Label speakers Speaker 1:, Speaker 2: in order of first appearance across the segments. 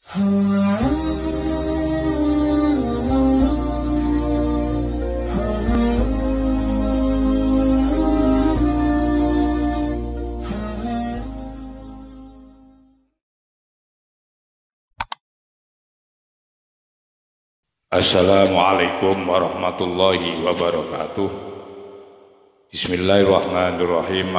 Speaker 1: Assalamualaikum warahmatullahi wabarakatuh. Bismillahirrahmanirrahim.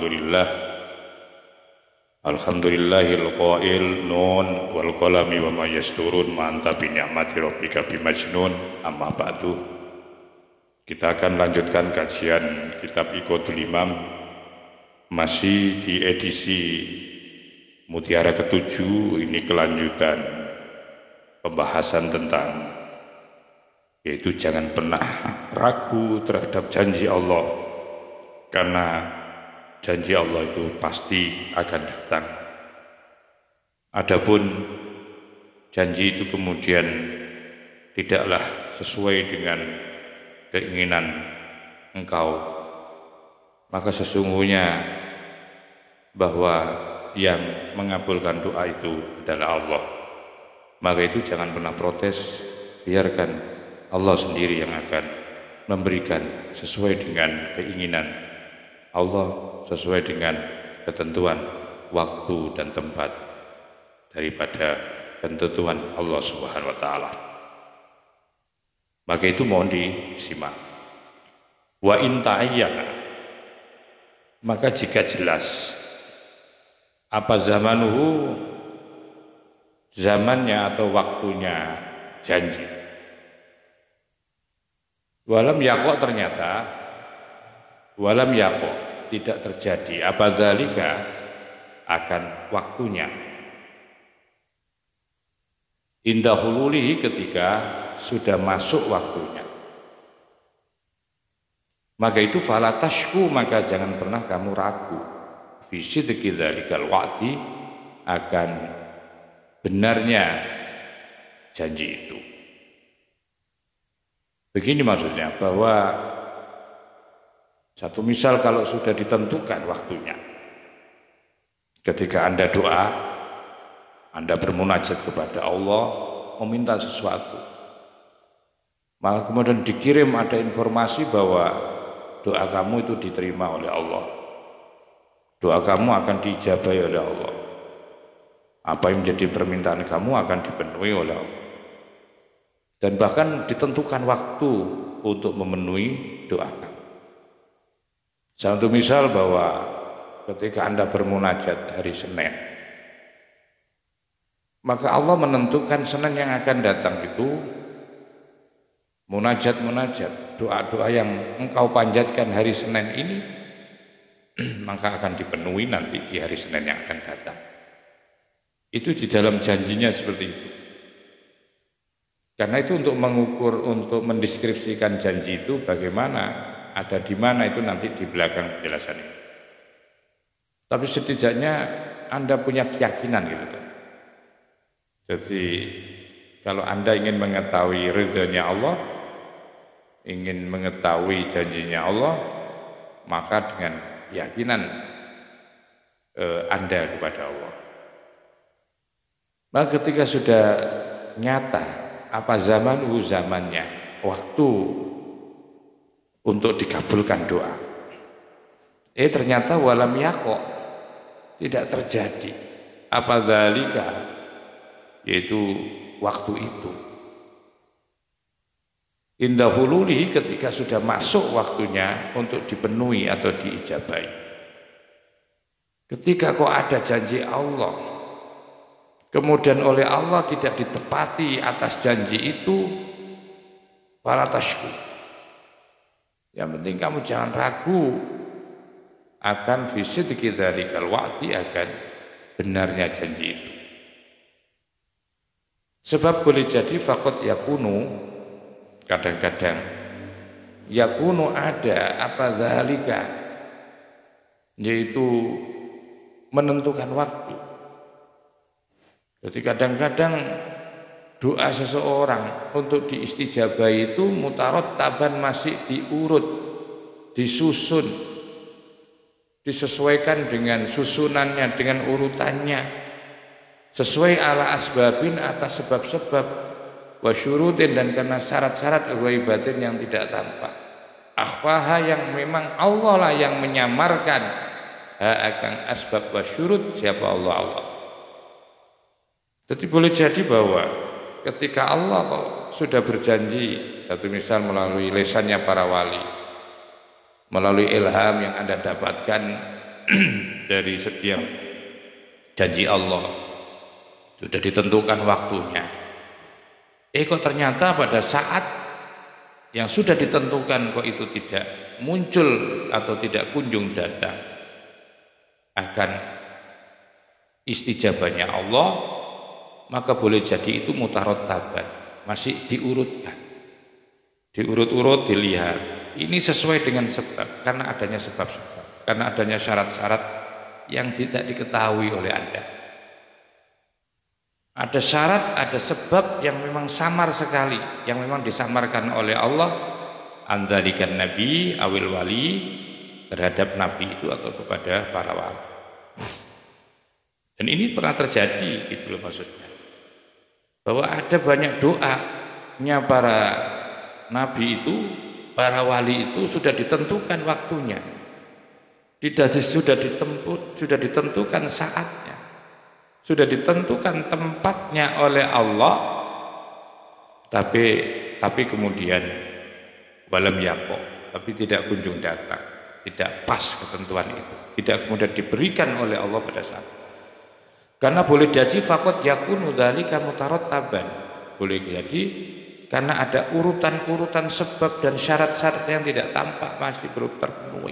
Speaker 1: Alhamdulillahil qail nun wal qalami wa ma yasturun ma anta bi ni'mati rabbika bimajnun. Amma ba'du. Kita akan lanjutkan kajian kitab Iqodul Imam, masih di edisi Mutiara ke-7. Ini kelanjutan pembahasan tentang, yaitu jangan pernah ragu terhadap janji Allah, karena janji Allah itu pasti akan datang. Adapun janji itu kemudian tidaklah sesuai dengan keinginan engkau, maka sesungguhnya bahwa yang mengabulkan doa itu adalah Allah. Maka itu jangan pernah protes, biarkan Allah sendiri yang akan memberikan sesuai dengan keinginan Allah, sesuai dengan ketentuan waktu dan tempat daripada ketentuan Allah Subhanahu wa taala. Maka itu mohon disimak. Wa in ta'ayyana, maka jika jelas apa zamanuhu, zamannya atau waktunya janji. Walam yaqo, ternyata walam yaqo, tidak terjadi apa dzalika, akan waktunya. Indah hululihi, ketika sudah masuk waktunya. Maka itu fala tashku, maka jangan pernah kamu ragu fi sidqi dzalikal wa'di, akan benarnya janji itu. Begini maksudnya, bahwa satu misal kalau sudah ditentukan waktunya, ketika Anda doa, Anda bermunajat kepada Allah, meminta sesuatu, maka kemudian dikirim ada informasi bahwa doa kamu itu diterima oleh Allah, doa kamu akan diijabahi oleh Allah, apa yang menjadi permintaan kamu akan dipenuhi oleh Allah, dan bahkan ditentukan waktu untuk memenuhi doa kamu. Satu misal bahwa ketika Anda bermunajat hari Senin, maka Allah menentukan Senin yang akan datang itu munajat-munajat, doa-doa yang engkau panjatkan hari Senin ini maka akan dipenuhi nanti di hari Senin yang akan datang. Itu di dalam janjinya seperti itu. Karena itu untuk mengukur, untuk mendeskripsikan janji itu bagaimana, ada di mana, itu nanti di belakang penjelasan ini. Tapi setidaknya Anda punya keyakinan gitu. Jadi kalau Anda ingin mengetahui ridhonya Allah, ingin mengetahui janjinya Allah, maka dengan keyakinan Anda kepada Allah. Maka ketika sudah nyata apa zamannya, waktu untuk dikabulkan doa, ternyata walam yaqo, tidak terjadi apa dzalika, yaitu waktu itu. Indah hululihi, ketika sudah masuk waktunya untuk dipenuhi atau diijabahi. Ketika kok ada janji Allah, kemudian oleh Allah tidak ditepati atas janji itu, fala tashku, yang penting kamu jangan ragu akan fi sidqi dzalikal wa'di, akan benarnya janji itu. Sebab boleh jadi faqad yakunu, kadang-kadang yakunu ada apa dzalika, yaitu menentukan waktu. Jadi kadang-kadang doa seseorang untuk diistijabahi itu mutarottaban, masih diurut, disusun, disesuaikan dengan susunannya, dengan urutannya. sesuai ala asbabin atas sebab-sebab, wa syurutin dan karena syarat-syarat ghaibatin yang tidak tampak, akhfaha yang memang Allah lah yang menyamarkan akan asbab wa syurut, siapa Allah. Jadi boleh jadi bahwa ketika Allah kok sudah berjanji, satu misal melalui lisannya para wali, melalui ilham yang Anda dapatkan dari setiap janji Allah, sudah ditentukan waktunya. Kok ternyata pada saat yang sudah ditentukan kok itu tidak muncul atau tidak kunjung datang, akan istijabahnya Allah, maka boleh jadi itu mutarottaban, masih diurutkan, diurut-urut, dilihat ini sesuai dengan sebab, karena adanya sebab-sebab, karena adanya syarat-syarat yang tidak diketahui oleh Anda. Ada syarat, ada sebab yang memang samar sekali, yang memang disamarkan oleh Allah, andalikan nabi awil wali, terhadap nabi itu atau kepada para wali. Dan ini pernah terjadi gitu loh maksudnya, bahwa ada banyak doanya para nabi itu, para wali itu sudah ditentukan waktunya, sudah ditentukan saatnya, sudah ditentukan tempatnya oleh Allah, tapi kemudian walam yaqo, tapi tidak kunjung datang, tidak pas ketentuan itu, tidak kemudian diberikan oleh Allah pada saat itu. Karena boleh jadi faqad yakunu dzalika mutarattaban, boleh jadi karena ada urutan-urutan sebab dan syarat-syarat yang tidak tampak masih belum terpenuhi.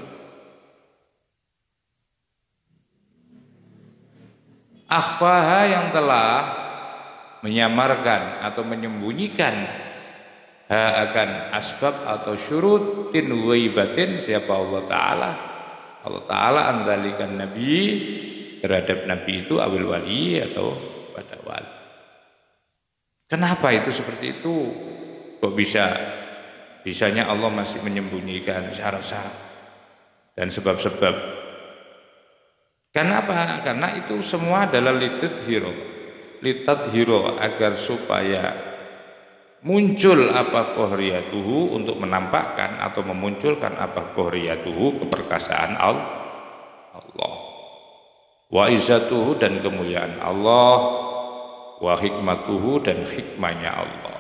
Speaker 1: Akhfaha yang telah menyamarkan atau menyembunyikan akan asbab atau syurutin ghaibatin, siapa Allah Ta'ala. Allah Ta'ala andalikan nabi, terhadap nabi itu awil wali atau pada wali. Kenapa itu seperti itu? Kok bisanya Allah masih menyembunyikan syarat-syarat dan sebab-sebab? Kenapa? Karena itu semua adalah litadhiro, agar supaya muncul apa qahriyatuhu, untuk menampakkan atau memunculkan apa qahriyatuhu, keperkasaan Allah, wa izzatuhu dan kemuliaan Allah, wa hikmatuhu dan hikmahnya Allah.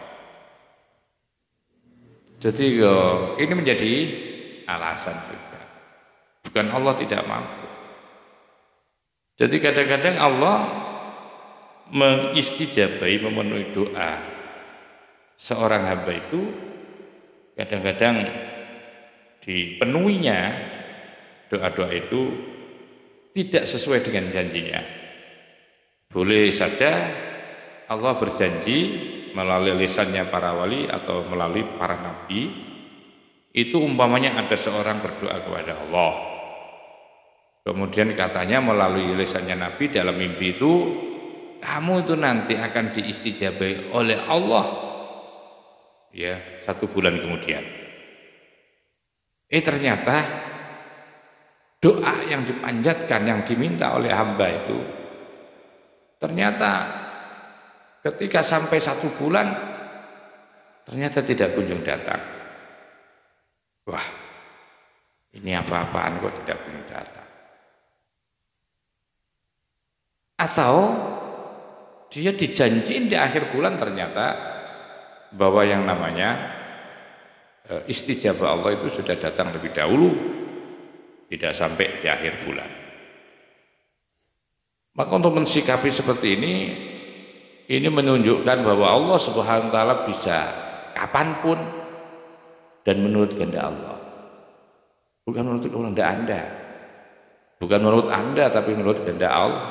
Speaker 1: Jadi ini menjadi alasan juga, bukan Allah tidak mampu. Jadi kadang-kadang Allah mengistijabai, memenuhi doa seorang hamba itu, kadang-kadang dipenuhinya doa-doa itu tidak sesuai dengan janjinya. Boleh saja Allah berjanji melalui lisannya para wali atau melalui para nabi, itu umpamanya ada seorang berdoa kepada Allah, kemudian katanya melalui lisannya nabi dalam mimpi itu, kamu itu nanti akan diistijabai oleh Allah ya 1 bulan kemudian. Ternyata doa yang dipanjatkan, yang diminta oleh hamba itu, ternyata ketika sampai 1 bulan ternyata tidak kunjung datang. Wah, ini apa-apaan kok tidak kunjung datang. Atau dia dijanjiin di akhir bulan, ternyata bahwa yang namanya istijabah Allah itu sudah datang lebih dahulu, tidak sampai di akhir bulan. Maka untuk mensikapi seperti ini menunjukkan bahwa Allah Subhanahu wa taala bisa kapanpun dan menurut kehendak Allah. Bukan menurut kehendak Anda. Bukan menurut Anda, tapi menurut kehendak Allah.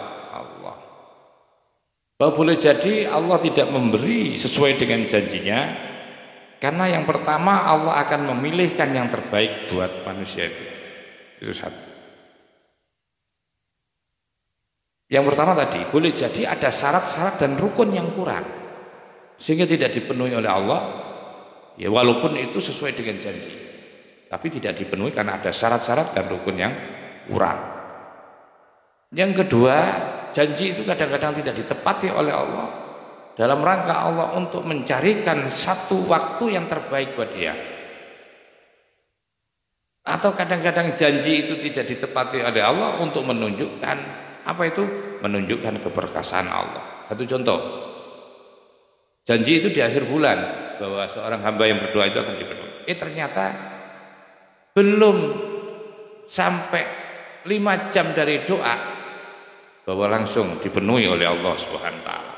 Speaker 1: Bahwa boleh jadi Allah tidak memberi sesuai dengan janjinya, karena yang pertama Allah akan memilihkan yang terbaik buat manusia itu. Itu satu. Yang pertama tadi, boleh jadi ada syarat-syarat dan rukun yang kurang, sehingga tidak dipenuhi oleh Allah, ya walaupun itu sesuai dengan janji, tapi tidak dipenuhi karena ada syarat-syarat dan rukun yang kurang. Yang kedua, janji itu kadang-kadang tidak ditepati oleh Allah dalam rangka Allah untuk mencarikan satu waktu yang terbaik buat dia. Atau kadang-kadang janji itu tidak ditepati oleh Allah untuk menunjukkan apa itu? Menunjukkan keperkasaan Allah. Satu contoh, janji itu di akhir bulan bahwa seorang hamba yang berdoa itu akan dipenuhi. Ternyata belum sampai 5 jam dari doa bahwa langsung dipenuhi oleh Allah Subhanahu wa taala.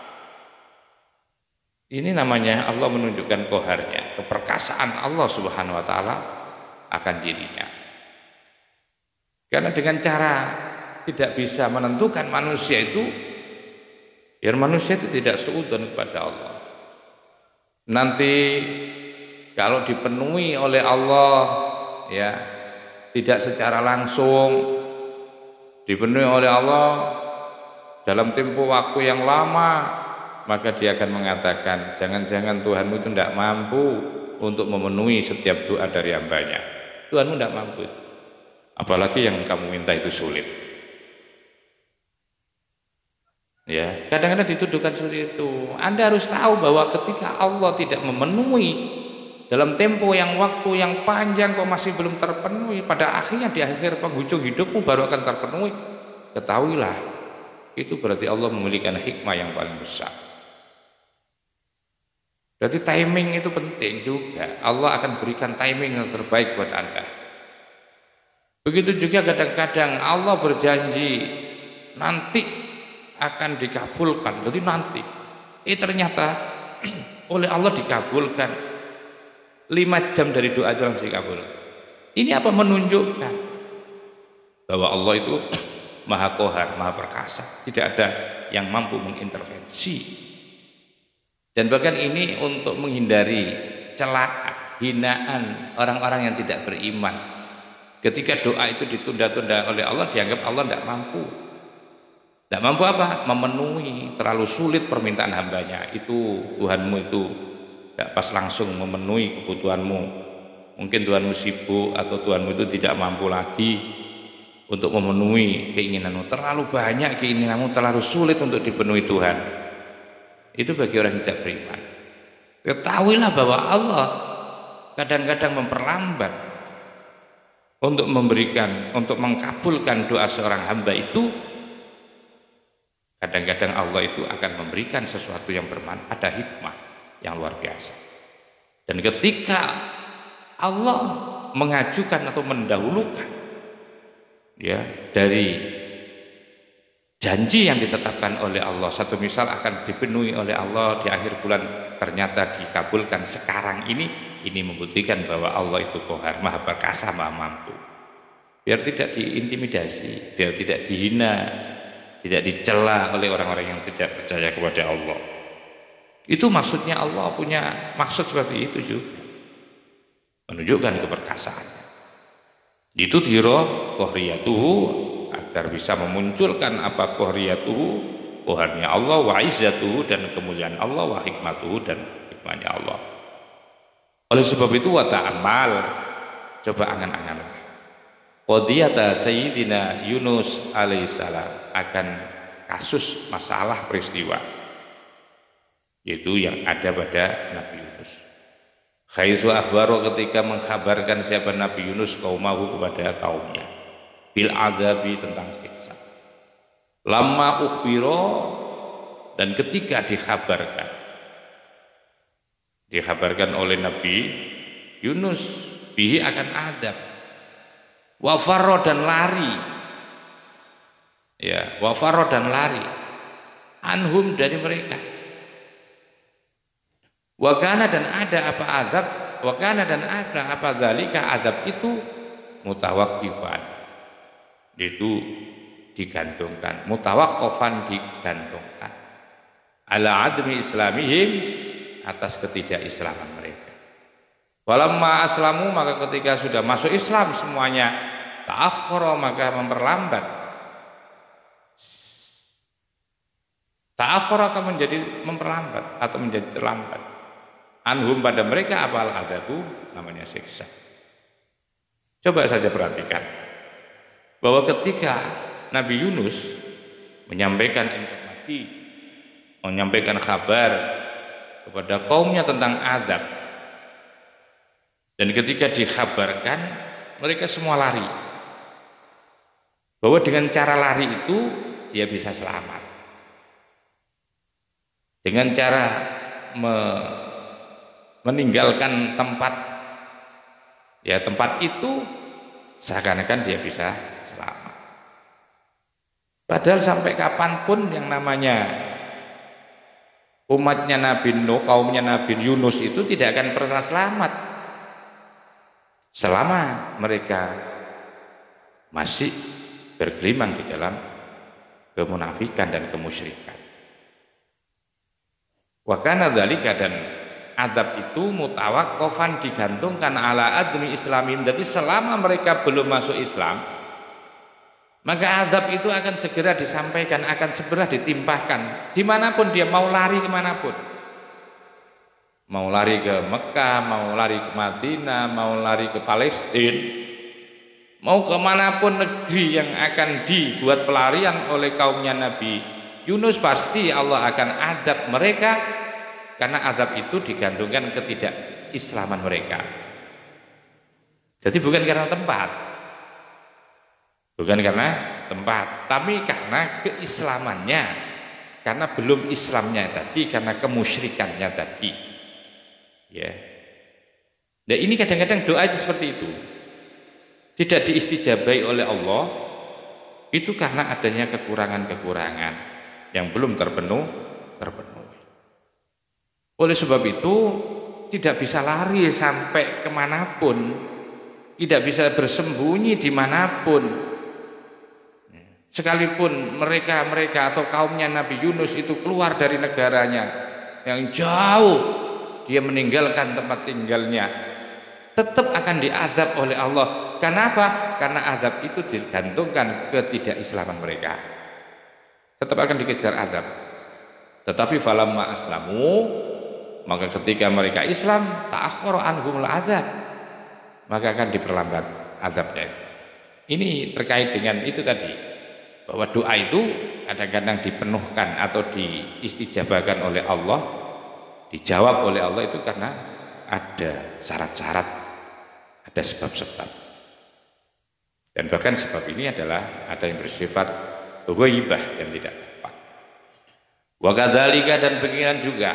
Speaker 1: Ini namanya Allah menunjukkan qoharnya, keperkasaan Allah Subhanahu wa taala akan dirinya. Karena dengan cara tidak bisa menentukan manusia itu, biar manusia itu tidak suudzon kepada Allah. Nanti kalau dipenuhi oleh Allah, ya tidak secara langsung dipenuhi oleh Allah dalam tempo waktu yang lama, maka dia akan mengatakan, jangan-jangan Tuhanmu itu tidak mampu untuk memenuhi setiap doa dari hambanya. Tuhanmu tidak mampu, apalagi yang kamu minta itu sulit. Ya, kadang-kadang dituduhkan seperti itu. Anda harus tahu bahwa ketika Allah tidak memenuhi dalam tempo yang waktu yang panjang kok masih belum terpenuhi, pada akhirnya di akhir penghujung hidupmu baru akan terpenuhi. Ketahuilah, itu berarti Allah memiliki hikmah yang paling besar. Berarti timing itu penting juga. Allah akan berikan timing yang terbaik buat Anda. Begitu juga kadang-kadang Allah berjanji nanti akan dikabulkan. Jadi nanti, ternyata oleh Allah dikabulkan. 5 jam dari doa itu langsung dikabulkan. Ini apa? Menunjukkan bahwa Allah itu Maha Qahar, Maha Perkasa. Tidak ada yang mampu mengintervensi. Dan bahkan ini untuk menghindari celaan, hinaan orang-orang yang tidak beriman. Ketika doa itu ditunda-tunda oleh Allah, dianggap Allah tidak mampu. Tidak mampu apa? Memenuhi, terlalu sulit permintaan hambanya. Itu Tuhanmu itu tidak pas langsung memenuhi kebutuhanmu. Mungkin Tuhanmu sibuk atau Tuhanmu itu tidak mampu lagi untuk memenuhi keinginanmu. Terlalu banyak keinginanmu, terlalu sulit untuk dipenuhi Tuhan. Itu bagi orang yang tidak beriman. Ketahuilah bahwa Allah kadang-kadang memperlambat untuk memberikan, untuk mengkabulkan doa seorang hamba itu. Kadang-kadang Allah itu akan memberikan sesuatu yang bermanfaat, ada hikmah yang luar biasa. Dan ketika Allah mengajukan atau mendahulukan ya dari janji yang ditetapkan oleh Allah, satu misal akan dipenuhi oleh Allah di akhir bulan, ternyata dikabulkan sekarang ini membuktikan bahwa Allah itu Qahar, Maha Perkasa, Maha Mampu. Biar tidak diintimidasi, biar tidak dihina, tidak dicela oleh orang-orang yang tidak percaya kepada Allah. Itu maksudnya Allah punya maksud seperti itu juga, menunjukkan keperkasaannya. Itu dhiro qahriyatuhu, agar bisa memunculkan apa qahriyatuhu, qaharnya Allah, wa izzatuhu, dan kemuliaan Allah, wa hikmatuhu, dan hikmahnya Allah. Oleh sebab itu wa ta'amal, coba angan-anganlah qadiyata Sayyidina Yunus alaihissalam, akan kasus masalah peristiwa yaitu yang ada pada Nabi Yunus. Khaisu akhbaro, ketika mengkhabarkan siapa Nabi Yunus kaumahu, kepada kaumnya, bil adabi, tentang siksa. Lama ukhbiro, dan ketika dikhabarkan oleh Nabi Yunus bihi, akan adab. Wafarro, dan lari, ya, wafarro, dan lari, anhum, dari mereka. Wakana, dan ada apa adab, wakana, dan ada apa dzalika, adab itu mutawaqqifan, itu digantungkan, mutawaqqafan, digantungkan, ala admi islamihim, atas ketidakislaman mereka. Walamma aslamu, maka ketika sudah masuk Islam semuanya, ta'akhkhara, maka memperlambat. Ta'akhkhara akan menjadi memperlambat atau menjadi terlambat. Anhum, pada mereka, apal adabu, namanya siksa. Coba saja perhatikan bahwa ketika Nabi Yunus menyampaikan informasi, menyampaikan kabar kepada kaumnya tentang azab. Dan ketika dikhabarkan, mereka semua lari. Bahwa dengan cara lari itu dia bisa selamat. Dengan cara meninggalkan tempat, ya tempat itu seakan-akan dia bisa selamat. Padahal sampai kapanpun yang namanya umatnya Nabi Nuh, kaumnya Nabi Yunus itu tidak akan pernah selamat selama mereka masih bergelimang di dalam kemunafikan dan kemusyrikan. Wa kana dzalika, dan azab itu mutawaqqafan, digantungkan ala admi islamim. Jadi selama mereka belum masuk Islam, maka azab itu akan segera disampaikan, akan segera ditimpahkan dimanapun dia, mau lari kemanapun, mau lari ke Mekah, mau lari ke Madinah, mau lari ke Palestina, mau kemanapun negeri yang akan dibuat pelarian oleh kaumnya Nabi Yunus, pasti Allah akan azab mereka, karena azab itu digantungkan ketidakislaman mereka. Jadi bukan karena tempat, bukan karena tempat, tapi karena keislamannya, karena belum Islamnya tadi, karena kemusyrikannya tadi. Ya. Nah, ini kadang-kadang doa itu seperti itu, tidak diistijabai oleh Allah, itu karena adanya kekurangan-kekurangan yang belum terpenuhi. Oleh sebab itu tidak bisa lari sampai kemanapun, tidak bisa bersembunyi dimanapun. Sekalipun mereka atau kaumnya Nabi Yunus itu keluar dari negaranya yang jauh, dia meninggalkan tempat tinggalnya, tetap akan diazab oleh Allah. Kenapa? Karena azab itu digantungkan ketidakislaman mereka, tetap akan dikejar azab. Tetapi falamma aslamu, maka ketika mereka Islam, ta'akhkhara anhumul azab, maka akan diperlambat azabnya. Ini terkait dengan itu tadi, bahwa doa itu kadang-kadang dipenuhkan atau diistijabahkan oleh Allah, dijawab oleh Allah itu karena ada syarat-syarat, ada sebab-sebab. Dan bahkan sebab ini adalah ada yang bersifat ghaibah, yang tidak dapat. Wa kadzalika, dan beginian juga,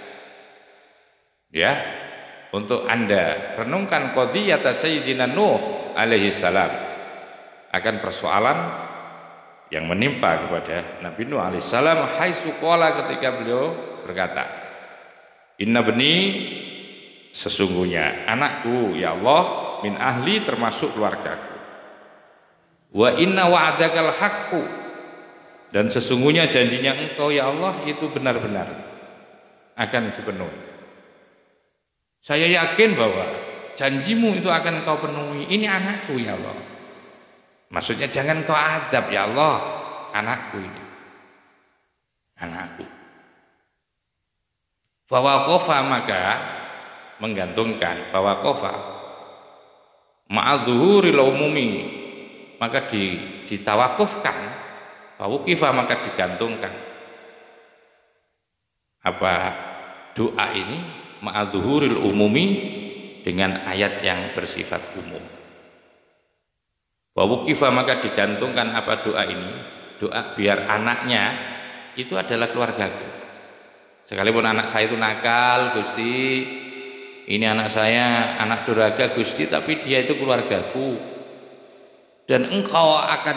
Speaker 1: ya, untuk Anda renungkan qadhiyata Sayyidina Nuh alaihi salam, akan persoalan yang menimpa kepada Nabi Nuh alaihi salam, haitsu qala, ketika beliau berkata, inna bani, sesungguhnya anakku ya Allah, min ahli, termasuk keluargaku, wa inna wa'adakal haqqu, dan sesungguhnya janjinya engkau ya Allah itu benar-benar akan dipenuhi. Saya yakin bahwa janjimu itu akan kau penuhi. Ini anakku ya Allah. Maksudnya jangan kau adab ya Allah anakku ini, anakku. Fawaqafa, maka menggantungkan, fawaqafa ma'adzuhuril umumi, maka ditawakufkan, fawuqifa, maka digantungkan apa doa ini ma'adzuhuril umumi, dengan ayat yang bersifat umum. Fawuqifa, maka digantungkan apa doa ini, doa biar anaknya itu adalah keluargaku. Sekalipun anak saya itu nakal Gusti, ini anak saya anak durhaka Gusti, tapi dia itu keluargaku, dan engkau akan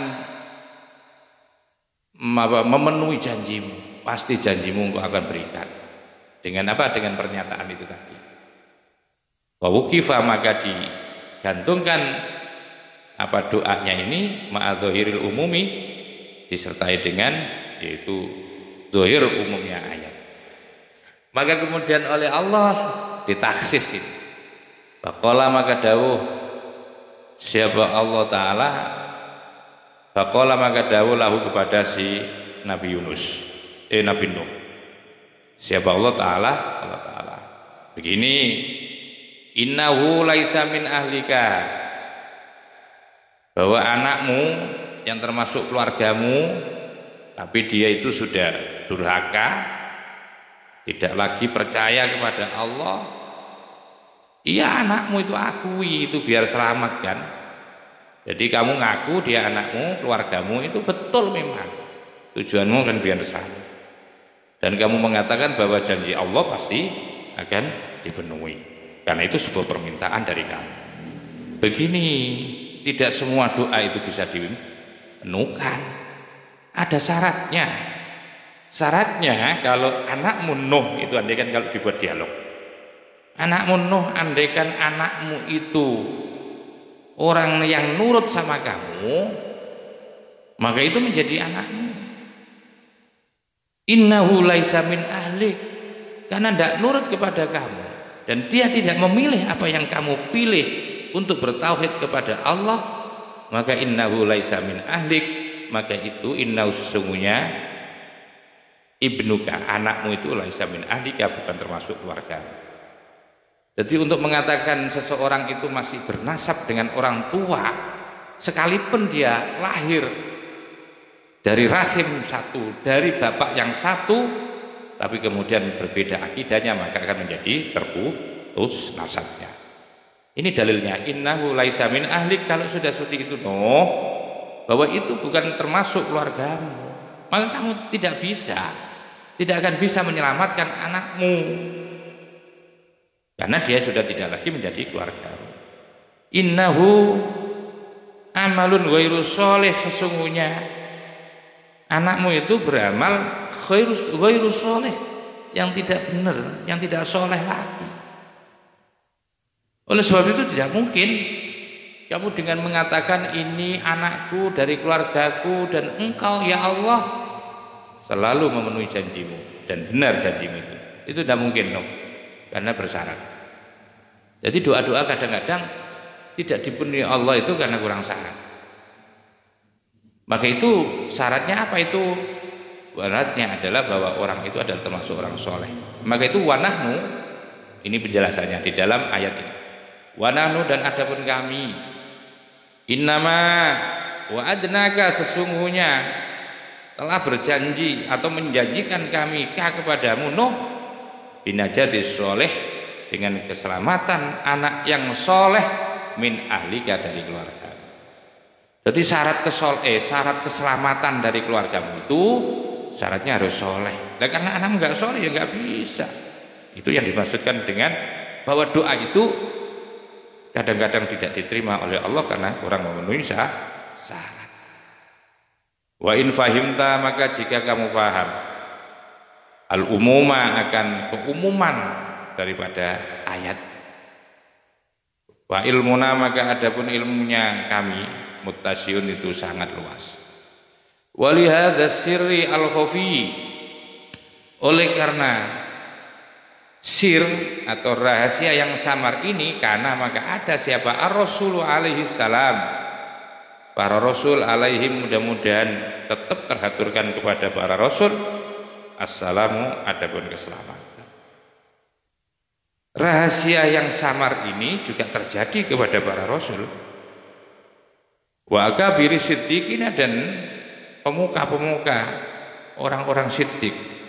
Speaker 1: memenuhi janjimu, pasti janjimu engkau akan berikan. Dengan apa? Dengan pernyataan itu tadi. Wa wuqifa, maka digantungkan apa doanya ini ma'adzuhiril umumi, disertai dengan yaitu zahir umumnya ayat. Maka kemudian oleh Allah ditaksis ini. Faqala, maka dawuh siapa Allah Ta'ala, faqala, maka dawuh lahu kepada si Nabi Yunus, Nabi Nuh. Siapa Allah Ta'ala begini, innahu laisa min ahlika, bahwa anakmu yang termasuk keluargamu, tapi dia itu sudah durhaka, tidak lagi percaya kepada Allah. Iya, anakmu itu akui itu biar selamat kan. Jadi kamu ngaku dia anakmu, keluargamu itu betul memang. Tujuanmu kan biar selamat. Dan kamu mengatakan bahwa janji Allah pasti akan dipenuhi. Karena itu sebuah permintaan dari kamu. Begini, tidak semua doa itu bisa dipenuhkan. Ada syaratnya. Syaratnya kalau anakmu Nuh itu andaikan kalau dibuat dialog. Anakmu Nuh andaikan anakmu itu orang yang nurut sama kamu, maka itu menjadi anakmu. Innahu laisa min ahlik, karena tidak nurut kepada kamu dan dia tidak memilih apa yang kamu pilih untuk bertauhid kepada Allah, maka innahu laisa min ahlik, maka itu innahu sesungguhnya ibnuka, anakmu itu laisa min ahlika, bukan termasuk keluarga. Jadi untuk mengatakan seseorang itu masih bernasab dengan orang tua, sekalipun dia lahir dari rahim satu, dari bapak yang satu, tapi kemudian berbeda akidahnya, maka akan menjadi terputus nasabnya. Ini dalilnya, innahu laisa min ahlik. Kalau sudah seperti itu, bahwa itu bukan termasuk keluargamu, maka kamu tidak akan bisa menyelamatkan anakmu, karena dia sudah tidak lagi menjadi keluargamu. Innahu amalun ghairu sholih, sesungguhnya anakmu itu beramal ghairu sholih, yang tidak benar, yang tidak soleh lagi. Oleh sebab itu tidak mungkin kamu dengan mengatakan ini anakku dari keluargaku dan engkau ya Allah selalu memenuhi janjimu dan benar janjimu itu tidak mungkin, karena bersyarat. Jadi doa-doa kadang-kadang tidak dipenuhi Allah itu karena kurang syarat. Maka itu syaratnya apa itu? Syaratnya adalah bahwa orang itu adalah termasuk orang soleh. Maka itu wanahnu, ini penjelasannya di dalam ayat ini. Wanahnu, dan adapun kami, innama wa'adnaka, sesungguhnya telah berjanji atau menjanjikan kami kepadamu Nuh binajati soleh, dengan keselamatan anak yang soleh min ahlika, dari keluarga. Jadi syarat keselamatan dari keluargamu itu syaratnya harus soleh. Nah, karena anak nggak soleh ya nggak bisa. Itu yang dimaksudkan dengan bahwa doa itu kadang-kadang tidak diterima oleh Allah karena kurang memenuhi syarat. Wa in fahimta, maka jika kamu paham al-umuma, akan keumuman daripada ayat. Wa ilmuna, maka adapun ilmunya kami muttasyun, itu sangat luas. Walihada sirri al-khafi, oleh karena sir atau rahasia yang samar ini, karena maka ada siapa ar-rasul alaihi salam, para rasul alaihim, mudah-mudahan tetap terhaturkan kepada para rasul assalamu, adapun keselamatan. Rahasia yang samar ini juga terjadi kepada para rasul wa akabiri siddiqina, dan pemuka-pemuka orang-orang siddiq.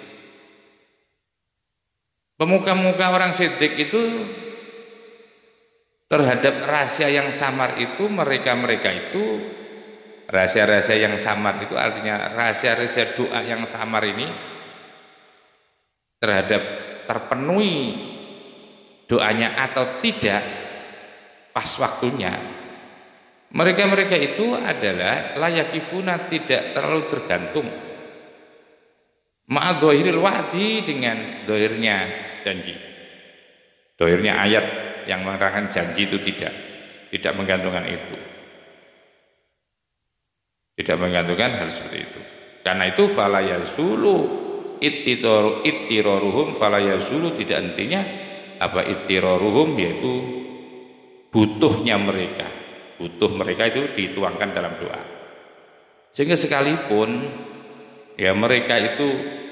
Speaker 1: Pemuka-pemuka orang siddiq itu terhadap rahasia yang samar itu, mereka-mereka itu, rahasia-rahasia yang samar itu artinya rahasia-rahasia doa yang samar ini terhadap terpenuhi doanya atau tidak pas waktunya, mereka-mereka itu adalah layakifuna, tidak terlalu tergantung ma'adzohiril wa'di, dengan dohirnya janji, dohirnya ayat yang menerangkan janji itu tidak menggantungkan itu, tidak menggantungkan hal seperti itu. Karena itu falayazulu ittiroruhum, falayazulu, tidak hentinya apa ittiroruhum, yaitu butuhnya mereka, butuh mereka itu dituangkan dalam doa. Sehingga sekalipun ya mereka itu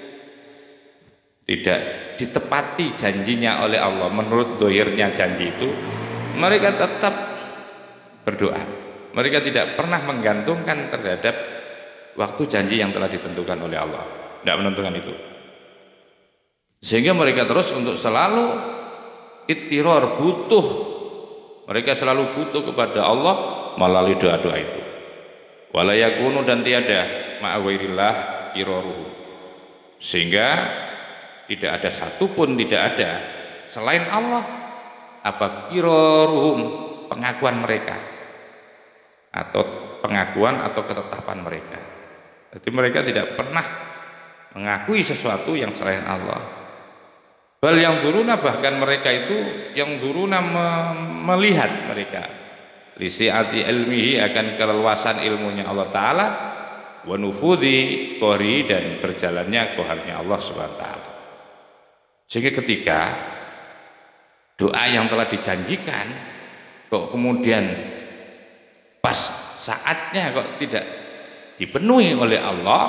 Speaker 1: tidak ditepati janjinya oleh Allah menurut dohirnya janji itu, mereka tetap berdoa. Mereka tidak pernah menggantungkan terhadap waktu janji yang telah ditentukan oleh Allah. Tidak menentukan itu. Sehingga mereka terus untuk selalu ittiror, butuh. Mereka selalu butuh kepada Allah melalui doa-doa itu. Wala yakunu, dan tiada ma'awairillah iroruhu. Sehingga tidak ada satupun, tidak ada selain Allah apa kiroruhum, pengakuan mereka atau pengakuan atau ketetapan mereka. Jadi mereka tidak pernah mengakui sesuatu yang selain Allah. Bal yang duruna, bahkan mereka itu yang duruna melihat mereka lisi'ati ilmihi, akan keleluasan ilmunya Allah Ta'ala, wa nufudhi qahri, dan berjalannya qaharnya Allah Subhanahu wa Ta'ala. Sehingga ketika doa yang telah dijanjikan kok kemudian pas saatnya kok tidak dipenuhi oleh Allah,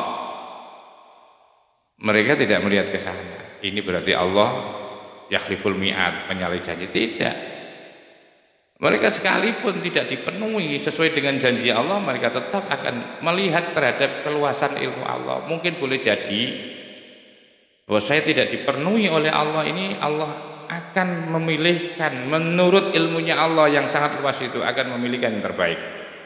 Speaker 1: mereka tidak melihat ke sana. Ini berarti Allah yakhliful mi'ad, menyalahi janji. Tidak. Mereka sekalipun tidak dipenuhi sesuai dengan janji Allah, mereka tetap akan melihat terhadap keluasan ilmu Allah. Mungkin boleh jadi bahwa saya tidak dipenuhi oleh Allah ini, Allah akan memilihkan menurut ilmunya Allah yang sangat luas itu, akan memilihkan yang terbaik.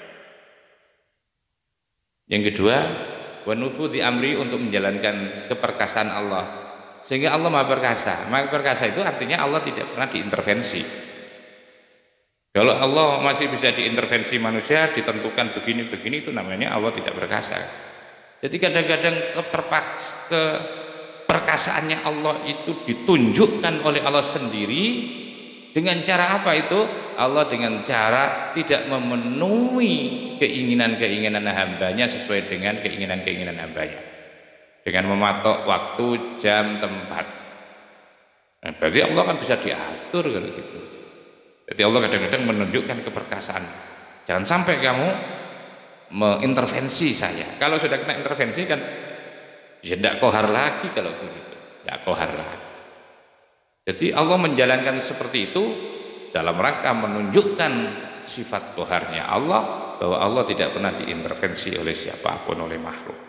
Speaker 1: Yang kedua, wa nufudhi amri, untuk menjalankan keperkasaan Allah. Sehingga Allah Maha Perkasa. Maha Perkasa itu artinya Allah tidak pernah diintervensi. Kalau Allah masih bisa diintervensi manusia, ditentukan begini-begini, itu namanya Allah tidak perkasa. Jadi kadang-kadang keperkasaannya Allah itu ditunjukkan oleh Allah sendiri. Dengan cara apa itu? Allah dengan cara tidak memenuhi keinginan-keinginan hambanya sesuai dengan keinginan-keinginan hambanya, dengan mematok waktu, jam, tempat. Nah, berarti Allah kan bisa diatur kalau gitu. Jadi Allah kadang-kadang menunjukkan keperkasaan. Jangan sampai kamu mengintervensi saya. Kalau sudah kena intervensi kan ya tidak kohar lagi kalau begitu. Tidak kohar lagi. Jadi Allah menjalankan seperti itu dalam rangka menunjukkan sifat koharnya Allah, bahwa Allah tidak pernah diintervensi oleh siapapun, oleh makhluk.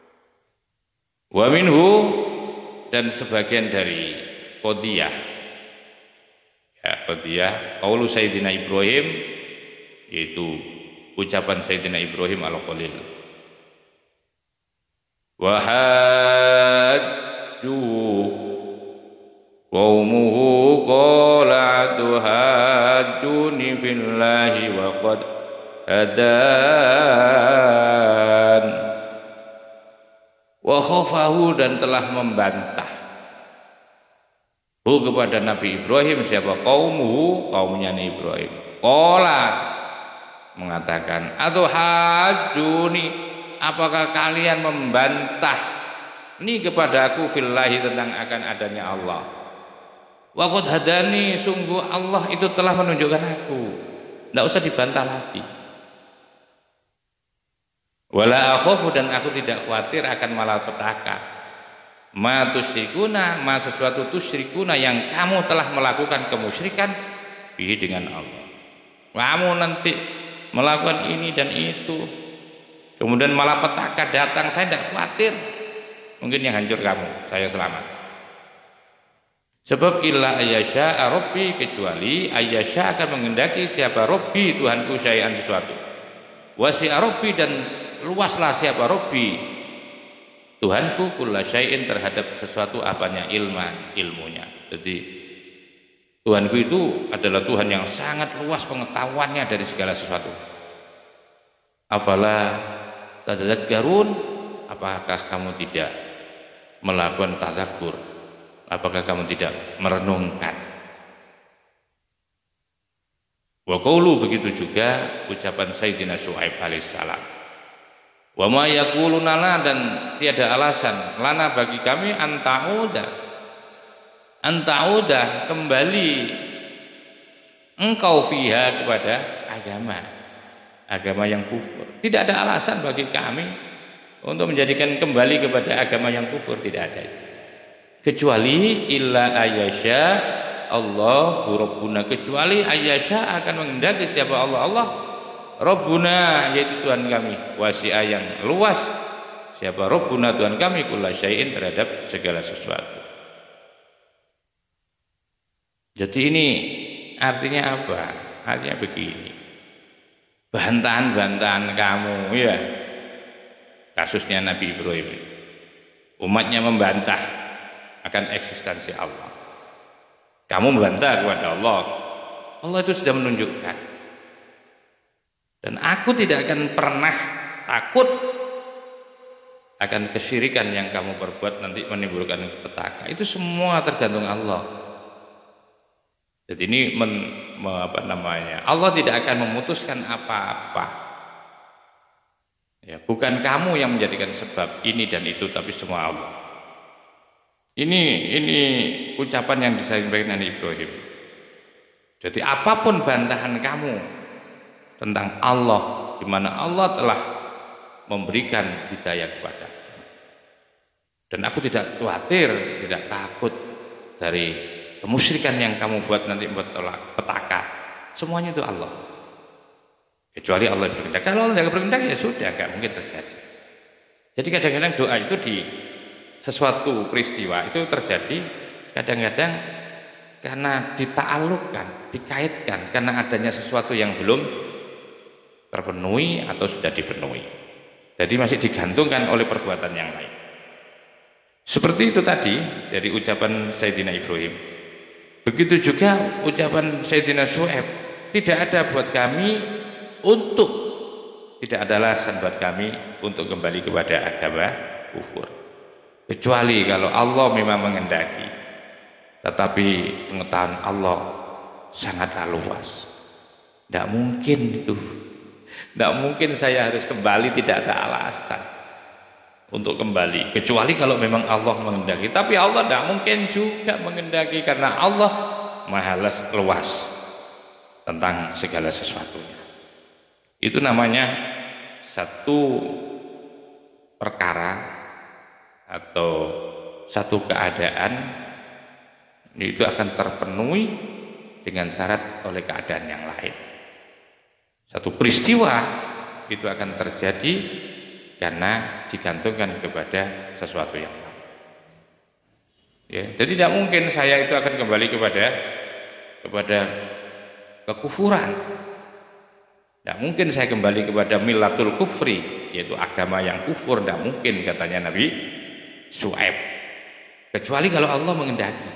Speaker 1: Wa minhu, dan sebagian dari qadiyah, ya qadiyah qaulu Sayyidina Ibrahim, yaitu ucapan Sayyidina Ibrahim al-Khalil. Wa hajju qaumuhu qala tuhajjuni fillahi wa qad hadan. Wa khafahu, dan telah membantah kepada Nabi Ibrahim. Siapa? Qaumuhu, kaumnya Nabi Ibrahim. Qala, mengatakan, atuhajjuni, apakah kalian membantah ini kepada aku fillahi, tentang akan adanya Allah. Wa qad hadani, sungguh Allah itu telah menunjukkan aku. Tidak usah dibantah lagi. Wala akhafu, dan aku tidak khawatir akan malapetaka. Ma tusyrikuna, ma sesuatu tusyrikuna yang kamu telah melakukan kemusyrikan bihi, dengan Allah. Kamu nanti melakukan ini dan itu, kemudian malapetaka datang, saya tidak khawatir. Mungkin yang hancur kamu, saya selamat. Sebab illa ayyasha rabbi, kecuali ayyasha akan menghendaki siapa Rabbi, Tuhanku, syai'an sesuatu. Wasi'a rabbi, dan luaslah siapa Rabbi, Tuhanku, kulla syai'in, terhadap sesuatu apanya, ilman, ilmunya. Jadi Tuhanku itu adalah Tuhan yang sangat luas pengetahuannya dari segala sesuatu. Afala tadzakkarun, apakah kamu tidak melakukan tadzakkur? Apakah kamu tidak merenungkan? Wa qaulu, begitu juga ucapan Sayyidina Syuaib alaihissalam. Wa ma yaquluna lana, dan tiada alasan lana bagi kami antauda kembali engkau fiha, kepada agama yang kufur. Tidak ada alasan bagi kami untuk menjadikan kembali kepada agama yang kufur, tidak ada. Kecuali illa ayyasha Allahu Rabbuna, kecuali ayyasha akan menghendaki siapa Allah Rabbuna, yaitu Tuhan kami, wasi'a yang luas, Siapa Rabbuna, Tuhan kami, kulla syai'in, terhadap segala sesuatu. Jadi ini artinya apa? Artinya begini. Bantahan-bantahan kamu ya. Kasusnya Nabi Ibrahim. Umatnya membantah akan eksistensi Allah. Kamu membantah kepada Allah. Allah itu sudah menunjukkan. Dan aku tidak akan pernah takut akan kesyirikan yang kamu perbuat nanti menimbulkan petaka. Itu semua tergantung Allah. Jadi ini Allah tidak akan memutuskan apa-apa. Ya, bukan kamu yang menjadikan sebab ini dan itu, tapi semua Allah. Ini ucapan yang disampaikan Nabi Ibrahim. Jadi apapun bantahan kamu tentang Allah, di mana Allah telah memberikan hidayah kepada. Dan aku tidak khawatir, tidak takut dari kemusyrikan yang kamu buat nanti buat petaka. Semuanya itu Allah. Kecuali Allah berkehendak. Kalau Allah tidak berkehendak ya sudah, nggak mungkin terjadi. Jadi kadang-kadang doa itu di sesuatu peristiwa itu terjadi kadang-kadang karena dita'alluqkan, dikaitkan karena adanya sesuatu yang belum terpenuhi atau sudah dipenuhi. Jadi masih digantungkan oleh perbuatan yang lain. Seperti itu tadi dari ucapan Sayyidina Ibrahim. Begitu juga ucapan Sayyidina Syuaib. Tidak ada buat kami untuk, tidak ada alasan buat kami untuk kembali kepada agama kufur. Kecuali kalau Allah memang menghendaki. Tetapi pengetahuan Allah sangatlah luas. Tidak mungkin itu. Tidak mungkin saya harus kembali, tidak ada alasan untuk kembali. Kecuali kalau memang Allah menghendaki. Tapi Allah tidak mungkin juga menghendaki karena Allah maha luas tentang segala sesuatunya. Itu namanya satu perkara atau satu keadaan itu akan terpenuhi dengan syarat oleh keadaan yang lain. Satu peristiwa itu akan terjadi karena digantungkan kepada sesuatu yang lain. Ya, jadi tidak mungkin saya itu akan kembali kepada kekufuran. Tidak mungkin saya kembali kepada millatul kufri, yaitu agama yang kufur. Tidak mungkin, katanya Nabi Syuaib. Kecuali kalau Allah menghendaki.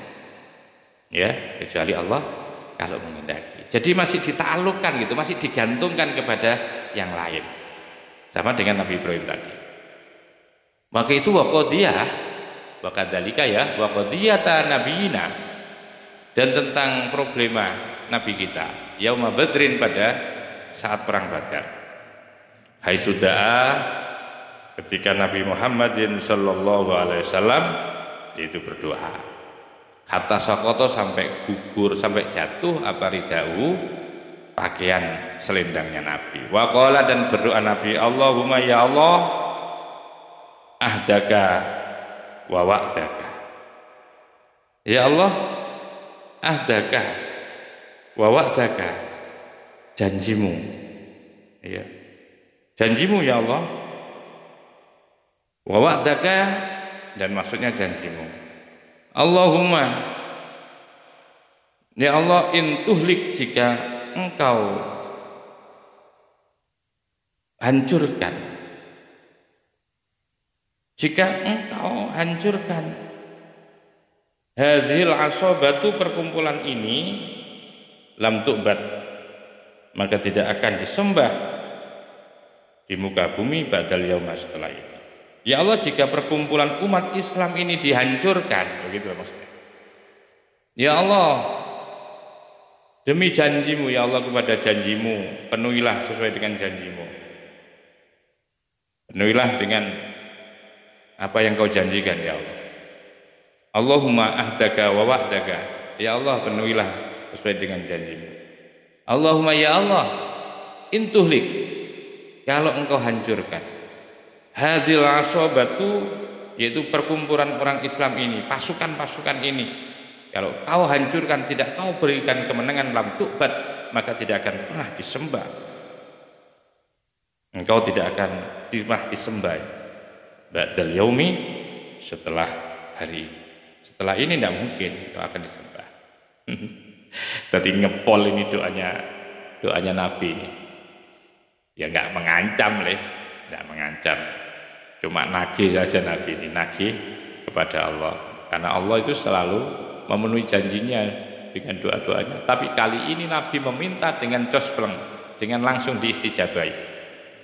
Speaker 1: Ya, kecuali Allah kalau menghendaki. Jadi masih dita'alluqkan gitu, masih digantungkan kepada yang lain. Sama dengan Nabi Ibrahim tadi. Maka itu waqadiyah, wakadzalika ya, waqadiyata nabiyina. Dan tentang problema Nabi kita, yauma badrin, pada saat perang Badar. Hai sudah, ketika Nabi Muhammadin sallallahu alaihi wasallam itu berdoa. Hatta sakoto, sampai gugur, sampai jatuh apa ridau, pakaian selendangnya Nabi. Wa qala, dan berdoa Nabi, Allahumma ya Allah, ahdaka wa wa'daka. Ya Allah, ahdaka wa wa'daka, janjimu, ya, janjimu ya Allah, wa wa'daka, dan maksudnya janjimu. Allahumma, ya Allah, in tuhlik, jika engkau hancurkan, jika engkau hancurkan hadhil asobatu, perkumpulan ini, lam tu'bad, maka tidak akan disembah di muka bumi ba'dal yauma, setelah ini. Ya Allah, jika perkumpulan umat Islam ini dihancurkan, begitu maksudnya. Ya Allah, demi janjimu ya Allah, kepada janjimu penuhilah sesuai dengan janjimu. Penuhilah dengan apa yang kau janjikan ya Allah. Allahumma ahdaka wa wa'daka, ya Allah, penuhilah sesuai dengan janjimu. Allahumma ya Allah, intuhlik, kalau engkau hancurkan hadil asobatu, yaitu perkumpulan orang Islam ini, pasukan-pasukan ini, kalau kau hancurkan, tidak kau berikan kemenangan, lam tu'bad, maka tidak akan pernah disembah. Engkau tidak akan pernah disembah. ba'dal yaumi, setelah hari ini. Setelah ini tidak mungkin kau akan disembah. Tadi ngepol ini doanya Nabi ini. Ya nggak mengancam nggak mengancam. Cuma nagih saja Nabi ini, nagih kepada Allah. Karena Allah itu selalu memenuhi janjinya dengan doa-doanya. Tapi kali ini Nabi meminta dengan cospleng, dengan langsung diistijabai.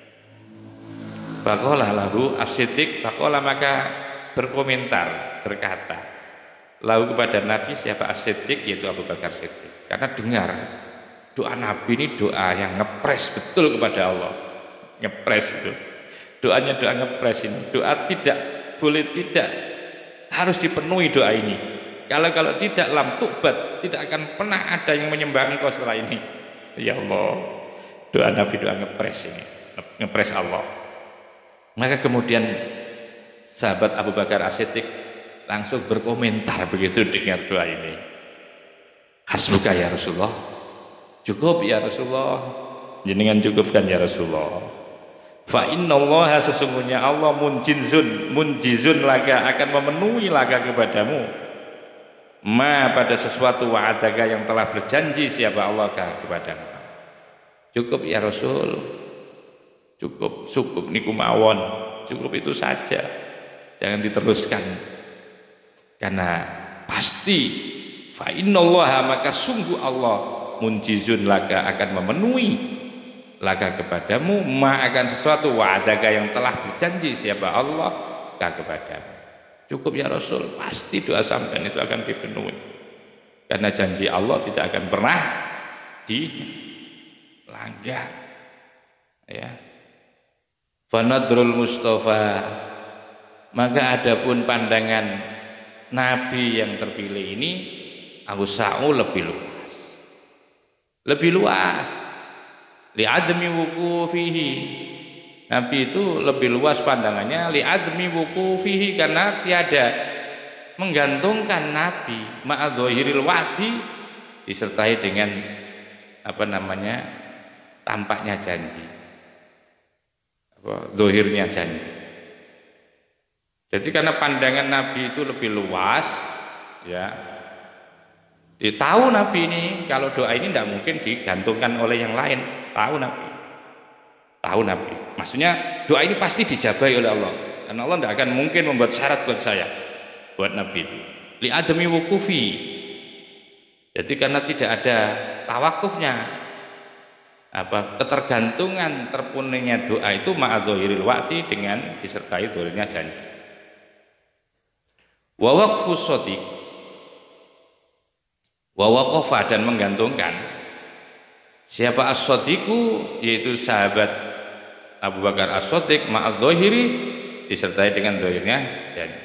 Speaker 1: Faqala lahu as-Siddiq, faqala maka berkomentar, berkata lahu kepada Nabi siapa as-Siddiq, yaitu Abu Bakar Siddiq. Karena dengar doa Nabi ini doa yang ngepres betul kepada Allah. Ngepres itu. Doanya doa ngepres ini. Doa tidak boleh tidak harus dipenuhi doa ini. Kalau tidak lam tu'bad, tidak akan pernah ada yang menyembah engkau setelah ini. Ya Allah. Doa Nabi doa ngepres ini. Ngepres Allah. Maka kemudian sahabat Abu Bakar As-Siddiq langsung berkomentar begitu dengar doa ini. Hasbuka ya Rasulullah. Cukup ya Rasulullah. Jenengan cukupkan ya Rasulullah. Fa innallaha, sesungguhnya Allah munjizun laka, akan memenuhi laka kepadamu. Ma, pada sesuatu wa'adaka yang telah berjanji siapa Allah kepadamu. Cukup ya Rasul. Cukup niku mawon, cukup itu saja, jangan diteruskan. Karena pasti fa innallaha, maka sungguh Allah munjizun laka, akan memenuhi laka kepadamu, ma, akan sesuatu wa'adaka yang telah berjanji siapa Allah kepadamu. Cukup ya Rasul, pasti doa sampean itu akan dipenuhi. Karena janji Allah tidak akan pernah dilanggar. Ya. Fanadrul Mustafa, maka adapun pandangan Nabi yang terpilih ini awsa'u, lebih luas li'admi wuqufihi. Nabi itu lebih luas pandangannya li'admi wuqufihi, karena tiada menggantungkan Nabi ma'adzohiril wa'di, disertai dengan tampaknya janji, dohirnya janji. Jadi karena pandangan Nabi itu lebih luas, ya, tahu Nabi ini kalau doa ini tidak mungkin digantungkan oleh yang lain. Tahu Nabi. Maksudnya doa ini pasti dijabahi oleh Allah. Karena Allah tidak akan mungkin membuat syarat buat saya, buat Nabi itu. Li adami wukufi. Jadi karena tidak ada tawakufnya, ketergantungan terpenuhinya doa itu ma'adzohiril wa'di, dengan disertai dohirnya janji. Wa waqfus shadiq, wa waqafa, dan menggantungkan siapa as-shadiqu, yaitu sahabat Abu Bakar as-Shadiq, ma'adzohiri, disertai dengan dohirnya janji.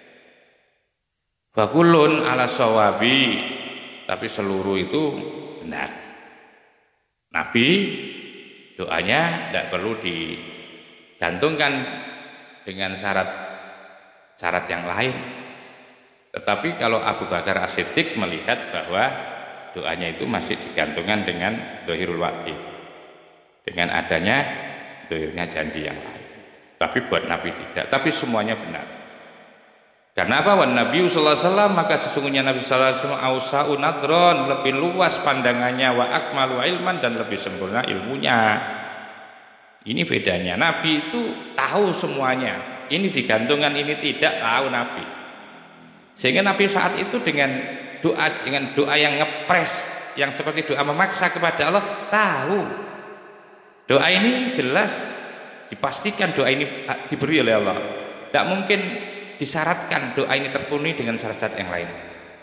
Speaker 1: Fakulun ala sawabi, tapi seluruh itu benar. Nabi doanya tidak perlu digantungkan dengan syarat yang lain. Tetapi kalau Abu Bakar As-Siddiq melihat bahwa doanya itu masih digantungkan dengan dohirul wa'di, dengan adanya dohirnya janji yang lain. Tapi buat Nabi tidak. Tapi semuanya benar. Karena apa? Wan Nabi sallallahu alaihi wasallam, maka sesungguhnya Nabi sallallahu alaihi wasallam ausa'u nadron, lebih luas pandangannya, wa akmalu ilman, dan lebih sempurna ilmunya. Ini bedanya. Nabi itu tahu semuanya. Ini digantungkan, ini tidak tahu Nabi. Sehingga Nabi saat itu dengan doa yang ngepres, yang seperti doa memaksa kepada Allah, tahu. Doa ini jelas dipastikan doa ini diberi oleh Allah. Tidak mungkin disyaratkan doa ini terpenuhi dengan syarat-syarat yang lain.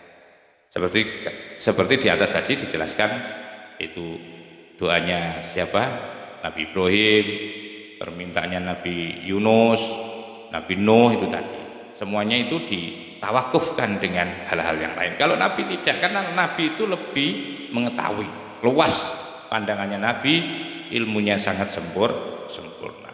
Speaker 1: Seperti di atas tadi dijelaskan, itu doanya siapa? Nabi Ibrahim, permintaannya Nabi Yunus, Nabi Nuh, itu tadi. Semuanya itu ditawakufkan dengan hal-hal yang lain. Kalau Nabi tidak, karena Nabi itu lebih mengetahui, luas pandangannya Nabi, ilmunya sangat sempurna.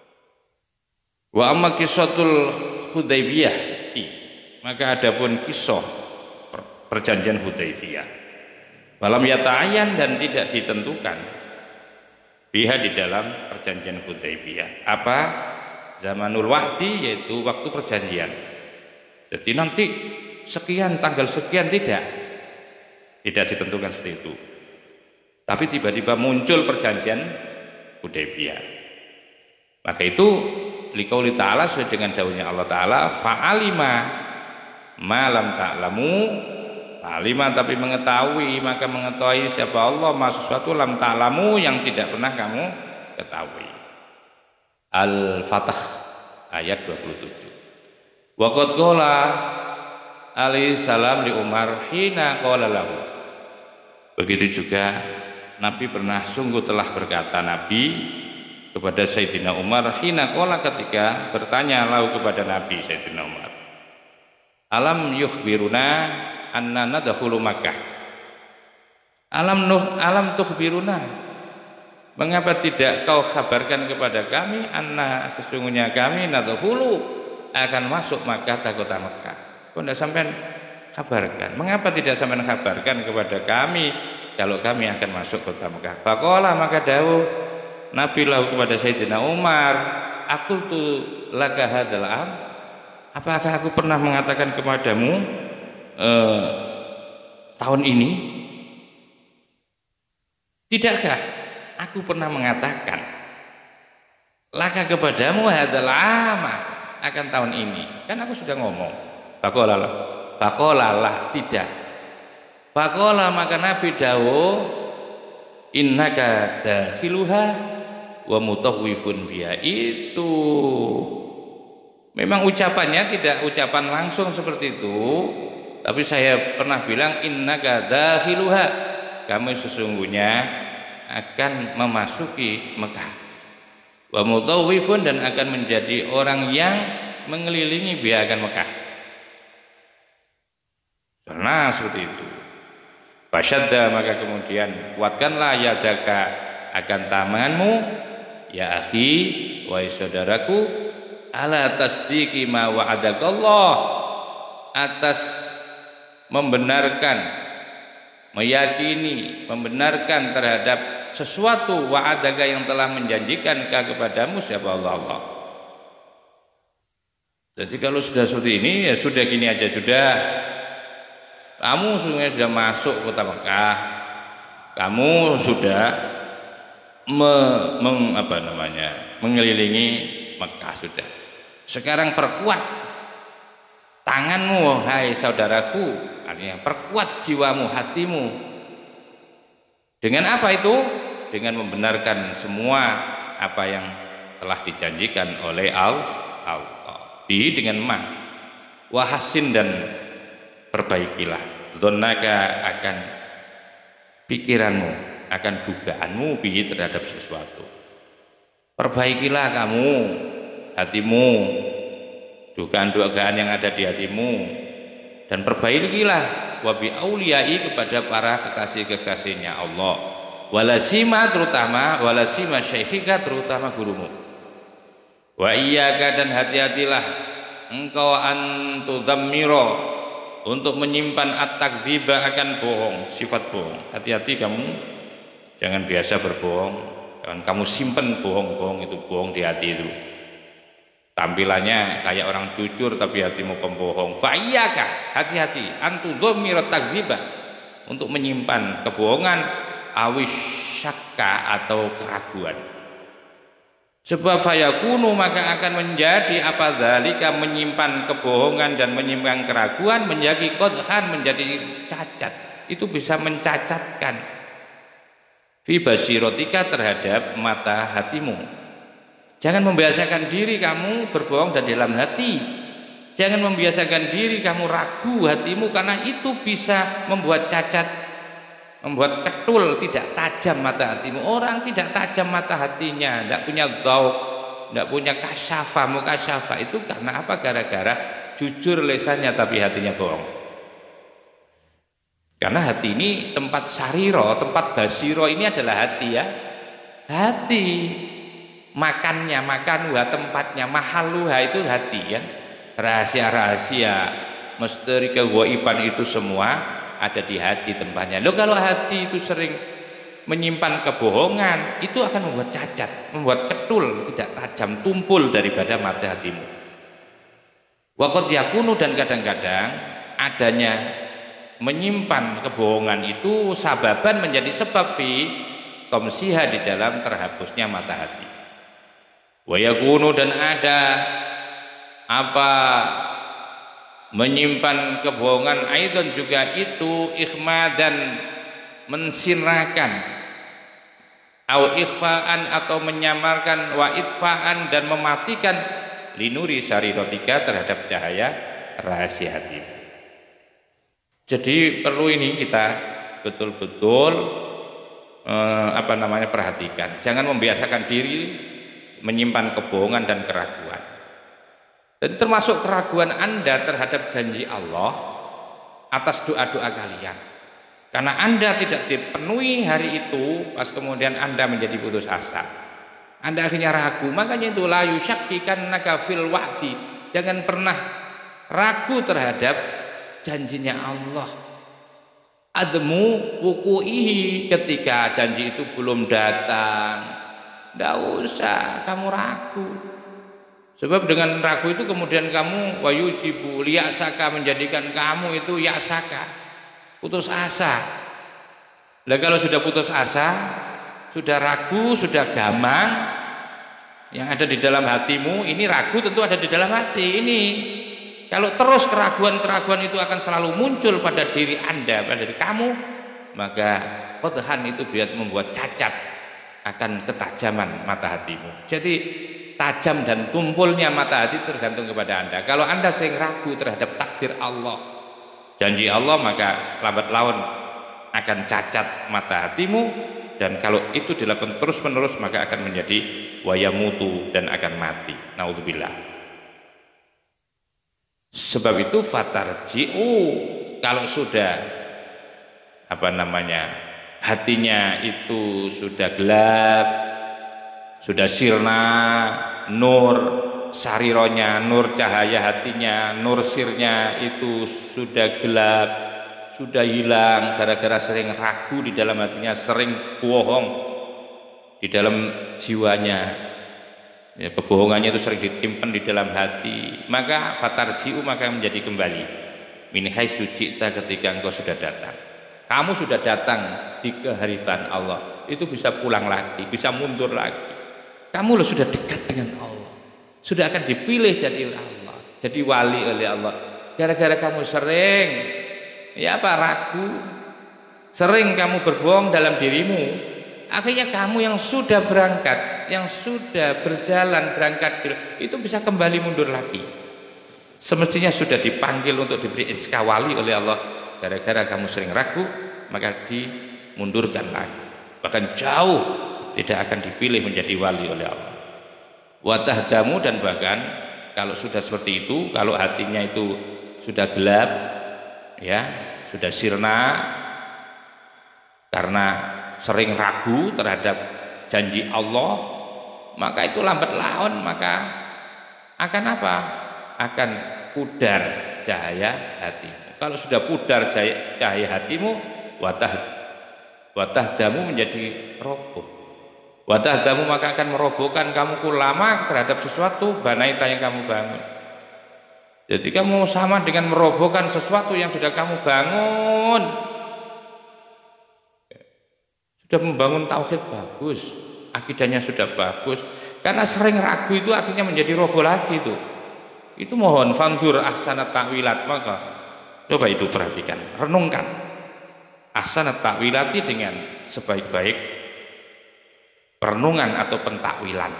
Speaker 1: Wa amma qissatul Hudaybiyah, maka adapun kisah perjanjian Hudaybiyah, malam yata'ayyan, dan tidak ditentukan biha, di dalam perjanjian Hudaybiyah, apa Zamanul wa'di yaitu waktu perjanjian. Jadi nanti sekian tanggal sekian tidak ditentukan seperti itu. Tapi tiba-tiba muncul perjanjian Hudaybiyah. Maka itu liqauli ta'ala sesuai dengan dawuhnya Allah Ta'ala, fa'alima ma lam ta'lamu, fa'alima tapi mengetahui, maka mengetahui siapa Allah ma sesuatu lam ta'lamu yang tidak pernah kamu ketahui. Al-Fatah ayat 27. Wa qad qala alaihi salam li Umar hina qala lahu. Begitu juga Nabi pernah sungguh telah berkata Nabi kepada Sayyidina Umar hina qala ketika bertanya lahu kepada Nabi Sayyidina Umar. Alam yukhbiruna anna nadkhulu Makkah. Alam tukhbiruna. Mengapa tidak kau kabarkan kepada kami anna sesungguhnya kami nadkhulu akan masuk Makkah kota Makkah. Kau tidak sampai kabarkan. Mengapa tidak sampai kabarkan kepada kami kalau kami akan masuk kota Makkah? Faqala maka dawuh Nabi lahu kepada Sayyidina Umar, aqultu laka hadzal am? Apakah aku pernah mengatakan kepadamu tahun ini? Tidakkah aku pernah mengatakan laka kepadamu hadzal ama akan tahun ini? Kan aku sudah ngomong. Faqala tidak. Faqala maka Nabi dawuh innaka dakhiluha wa mutawwifun biha. Itu memang ucapannya tidak ucapan langsung seperti itu, tapi saya pernah bilang innaka dakhiluha, kamu sesungguhnya akan memasuki Mekah. Wa mutawwifun dan akan menjadi orang yang mengelilingi biarkan Mekah. Karena seperti itu. Fasyadda maka kemudian kuatkanlah yadaka akan tanganmu ya akhi wa saudaraku ala tasdiqi ma wa'adakallah atas membenarkan meyakini membenarkan terhadap sesuatu wa'adaka yang telah menjanjikan kepadamu siapa Allah. Jadi kalau sudah seperti ini ya sudah gini aja sudah. Kamu sudah masuk kota Mekah. Kamu sudah mengelilingi Mekah sudah. Sekarang perkuat tanganmu hai saudaraku, artinya perkuat jiwamu, hatimu. Dengan apa itu? Dengan membenarkan semua apa yang telah dijanjikan oleh Allah. Dengan ma wahasin dan perbaikilah dzannaka akan pikiranmu, akan dugaanmu bihi terhadap sesuatu. Perbaikilah kamu hatimu, dugaan-dugaan yang ada di hatimu, dan perbaikilah wabi auliyai kepada para kekasih-kekasihnya Allah. Walasima terutama walasima syekhika terutama gurumu. Wa iyyaka dan hati-hatilah engkau antudzammira untuk menyimpan at-takdziba akan bohong, sifat bohong. Hati-hati kamu jangan biasa berbohong. Jangan kamu simpen bohong-bohong itu, bohong di hati itu. Tampilannya kayak orang jujur tapi hatimu pembohong. Fa'iyaka, hati-hati antudzammira takdziba untuk menyimpan kebohongan awis syakka atau keraguan. Sebab fayakunu maka akan menjadi apa dzalika menyimpan kebohongan dan menyimpan keraguan menjadi qadhan, menjadi cacat. Itu bisa mencacatkan fi basiratika terhadap mata hatimu. Jangan membiasakan diri kamu berbohong dari dalam hati. Jangan membiasakan diri kamu ragu hatimu karena itu bisa membuat cacat, membuat ketul, tidak tajam mata hatimu. Orang tidak tajam mata hatinya, tidak punya dzauq, tidak punya kasyafah, mukasyafah. Itu karena apa? Gara-gara jujur lesannya tapi hatinya bohong. Karena hati ini tempat sariro, tempat basiro ini adalah hati ya. Hati. Makannya, makanuha tempatnya, mahaluha itu hati ya. Rahasia-rahasia, misteri kegaiban itu semua ada di hati tempatnya. Loh kalau hati itu sering menyimpan kebohongan itu akan membuat cacat, membuat ketul, tidak tajam, tumpul daripada mata hatimu. Waqad yakunu, dan kadang-kadang adanya menyimpan kebohongan itu sababan, menjadi sebab fi tomsiha, di dalam terhapusnya mata hati. Wa yakunu, dan ada apa menyimpan kebohongan aidon juga itu ikhma, dan mensinrakan, au ikhfaan, atau menyamarkan, wa itfaan, dan mematikan, linuri sarirotika, terhadap cahaya rahasia hati. Jadi perlu ini kita betul-betul perhatikan. Jangan membiasakan diri menyimpan kebohongan dan keraguan. Jadi termasuk keraguan Anda terhadap janji Allah atas doa-doa kalian. Karena Anda tidak dipenuhi hari itu, pas kemudian Anda menjadi putus asa. Anda akhirnya ragu. Makanya itu la yusyakkikannaka fil wa'di. Jangan pernah ragu terhadap janjinya Allah. Admu wuku'ihi, ketika janji itu belum datang, tidak usah kamu ragu. Sebab dengan ragu itu kemudian kamu wayujibu liyasaka, menjadikan kamu itu yasaka, putus asa. Nah, kalau sudah putus asa, sudah ragu, sudah gamang, yang ada di dalam hatimu ini ragu, tentu ada di dalam hati ini. Kalau terus keraguan-keraguan itu akan selalu muncul pada diri Anda, pada diri kamu, maka qadhan itu biar membuat cacat akan ketajaman mata hatimu. Jadi tajam dan tumpulnya mata hati tergantung kepada Anda. Kalau Anda sering ragu terhadap takdir Allah, janji Allah, maka lambat laun akan cacat mata hatimu. Dan kalau itu dilakukan terus-menerus, maka akan menjadi wayamutu, dan akan mati. Naudzubillah. Sebab itu fatarji'u, kalau sudah hatinya itu sudah gelap, sudah sirna, nur sarironya, nur cahaya hatinya, nur sirnya itu sudah gelap, sudah hilang gara-gara sering ragu di dalam hatinya, sering bohong di dalam jiwanya, ya, kebohongannya itu sering ditimpan di dalam hati, maka fatarji'u, maka menjadi kembali min haitsu ji'ta, ketika engkau sudah datang. Kamu sudah datang di kehadiran Allah, itu bisa pulang lagi, bisa mundur lagi. Kamu sudah dekat dengan Allah, sudah akan dipilih jadi Allah, jadi wali oleh Allah. Gara-gara kamu sering ragu, sering kamu berbohong dalam dirimu, akhirnya kamu yang sudah berangkat, yang sudah berjalan berangkat, itu bisa kembali mundur lagi. Semestinya sudah dipanggil untuk diberi SK wali oleh Allah. Gara-gara kamu sering ragu, maka dimundurkan lagi, bahkan jauh tidak akan dipilih menjadi wali oleh Allah. Watahdamu, dan bahkan kalau sudah seperti itu, kalau hatinya itu sudah gelap, ya, sudah sirna karena sering ragu terhadap janji Allah, maka itu lambat laun maka akan apa? Akan pudar cahaya hatimu. Kalau sudah pudar cahaya hatimu, watahdamu, menjadi roboh. Watahdamu, maka akan merobohkan kamu kulama terhadap sesuatu banaita yang kamu bangun. Jadi kamu sama dengan merobohkan sesuatu yang sudah kamu bangun. Sudah membangun tauhid bagus, akidahnya sudah bagus, karena sering ragu itu akhirnya menjadi roboh lagi itu. Itu mohon fandur ahsanat ta'wilat, maka coba itu perhatikan, renungkan ahsanat ta'wilati dengan sebaik-baik perenungan atau pentakwilan.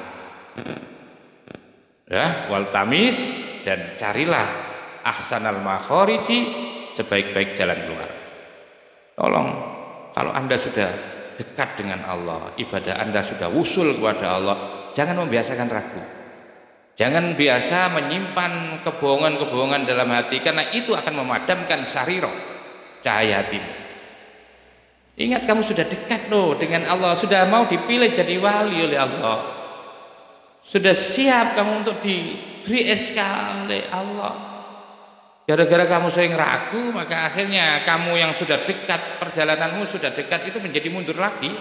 Speaker 1: Ya, wal tamis, dan carilah ahsanal makhariji, sebaik-baik jalan keluar. Tolong, kalau Anda sudah dekat dengan Allah, ibadah Anda sudah wusul kepada Allah, jangan membiasakan ragu. Jangan biasa menyimpan kebohongan-kebohongan dalam hati, karena itu akan memadamkan sariro, cahaya hatimu. Ingat, kamu sudah dekat loh dengan Allah, sudah mau dipilih jadi wali oleh Allah, sudah siap kamu untuk diberi SK oleh Allah. Gara-gara kamu sering ragu, maka akhirnya kamu yang sudah dekat, perjalananmu sudah dekat itu menjadi mundur lagi.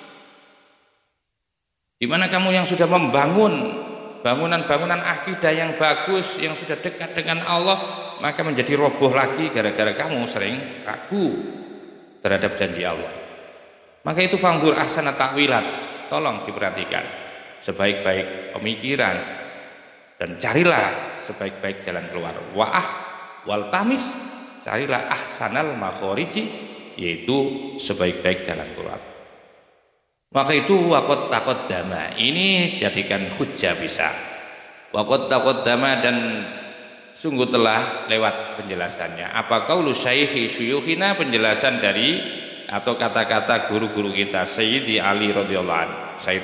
Speaker 1: Di mana kamu yang sudah membangun bangunan-bangunan akidah yang bagus, yang sudah dekat dengan Allah, maka menjadi roboh lagi gara-gara kamu sering ragu terhadap janji Allah. Maka itu fangdur ahsana ta'wilat, tolong diperhatikan sebaik-baik pemikiran dan carilah sebaik-baik jalan keluar. Wal tamis, carilah ahsanal makhriji, yaitu sebaik-baik jalan keluar. Maka itu waqad taqaddama, ini jadikan hujjah bisa. Waqad taqaddama, dan sungguh telah lewat penjelasannya. Apa qaulu syaikhi syuyukhina, penjelasan dari atau kata-kata guru-guru kita Sayyidi Ali radhiyallahu anhu. Sayyid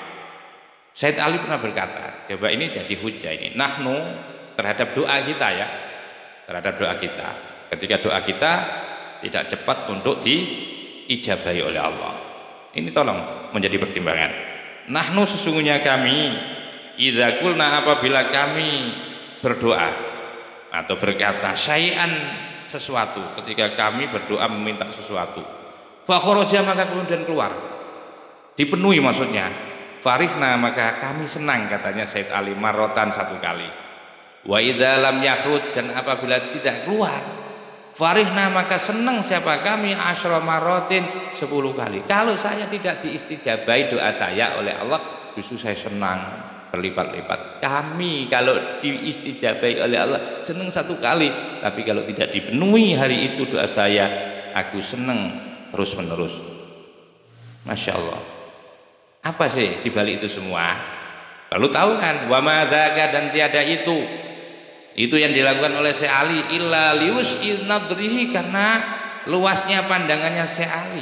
Speaker 1: Ali pernah berkata, coba ini jadi hujjah ini. Nahnu, terhadap doa kita ya. Terhadap doa kita, ketika doa kita tidak cepat untuk diijabahi oleh Allah, ini tolong menjadi pertimbangan. Nahnu, sesungguhnya kami, idza qulna, apabila kami berdoa atau berkata syai'an, sesuatu, ketika kami berdoa meminta sesuatu, fa kharaja, maka kemudian keluar, dipenuhi maksudnya, farihna, maka kami senang, katanya Sayyid Ali, marotan, satu kali. Wa idza lam yakhruj, dan apabila tidak keluar, farihna, maka senang siapa kami, asyra marotin, 10 kali. Kalau saya tidak diistijabai doa saya oleh Allah, justru saya senang berlipat-lipat. Kami kalau diistijabai oleh Allah senang 1 kali, tapi kalau tidak dipenuhi hari itu doa saya, aku senang terus menerus. Masya Allah. Apa sih dibalik itu semua? Lalu tahu kan, wa madzaka, dan tiada itu yang dilakukan oleh Syekh Ali illa lius idnadrihi, karena luasnya pandangannya Syekh Ali.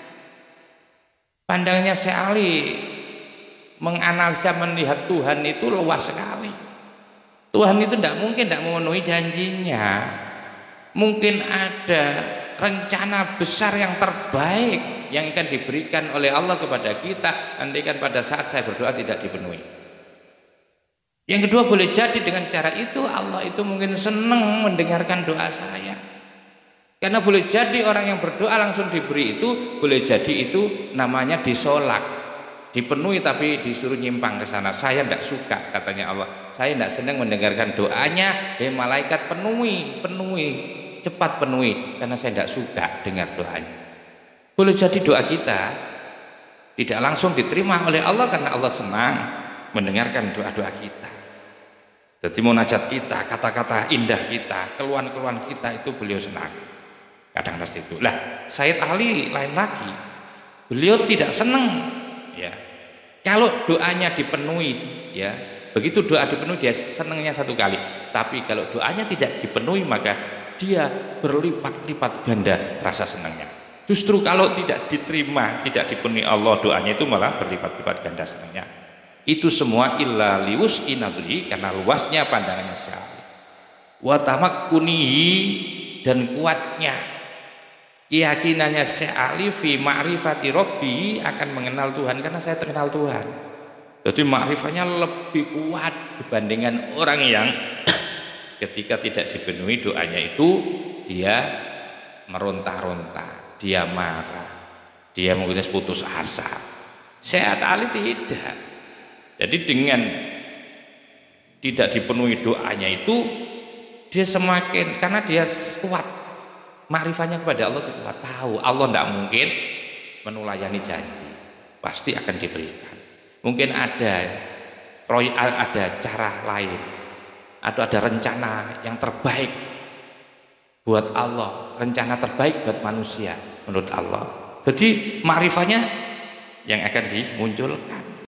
Speaker 1: Pandangannya Syekh Ali menganalisa, melihat Tuhan itu luas sekali. Tuhan itu tidak mungkin tidak memenuhi janjinya. Mungkin ada rencana besar yang terbaik yang akan diberikan oleh Allah kepada kita, andaikan pada saat saya berdoa tidak dipenuhi. Yang kedua, boleh jadi dengan cara itu Allah itu mungkin senang mendengarkan doa saya. Karena boleh jadi orang yang berdoa langsung diberi itu, boleh jadi itu namanya disolak, dipenuhi tapi disuruh nyimpang ke sana. Saya tidak suka, katanya Allah. Saya tidak senang mendengarkan doanya. Malaikat penuhi, cepat penuhi, karena saya tidak suka dengar doanya. Boleh jadi doa kita tidak langsung diterima oleh Allah karena Allah senang mendengarkan doa-doa kita. Jadi munajat kita, kata-kata indah kita, keluhan-keluhan kita itu beliau senang. Kadang seperti itu. Lah, Sayyid Ali lain lagi. Beliau tidak senang, ya. Kalau doanya dipenuhi, ya, begitu doa dipenuhi dia senangnya 1 kali. Tapi kalau doanya tidak dipenuhi, maka dia berlipat-lipat ganda rasa senangnya. Justru kalau tidak diterima, tidak dipenuhi Allah doanya, itu malah berlipat-lipat ganda senangnya. Itu semua illa liwus inadri, karena luasnya pandangannya Syekh Ali. Wa tamakkunihi, dan kuatnya keyakinannya Syekh Ali fi ma'rifati rabbi, akan mengenal Tuhan, karena saya terkenal Tuhan. Jadi ma'rifatnya lebih kuat dibandingkan orang yang ketika tidak dipenuhi doanya itu dia meronta-ronta, dia marah, dia mungkin putus asa. Syekh Ali tidak. Jadi dengan tidak dipenuhi doanya itu, dia semakin, karena dia kuat ma'rifatnya kepada Allah itu kuat, tahu Allah tidak mungkin menulayani janji, pasti akan diberikan. Mungkin ada cara lain, atau ada rencana yang terbaik buat Allah, rencana terbaik buat manusia menurut Allah. Jadi ma'rifatnya yang akan dimunculkan.